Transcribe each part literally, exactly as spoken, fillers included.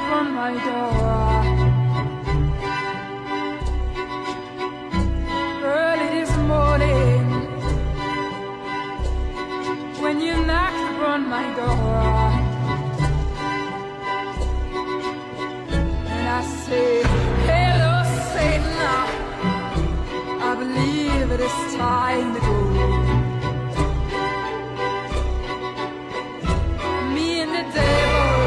upon my door. Early this morning, when you knocked upon my door, and I say, hello Satan, I believe it is time to go. Me and the devil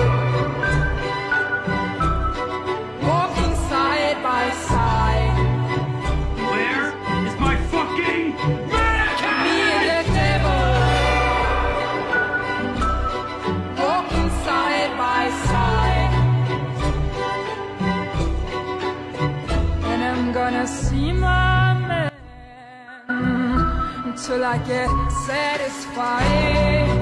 walking side by side. Where is my fucking mannequin? Me and the devil walking side by side. And I'm gonna see my man until I get satisfied.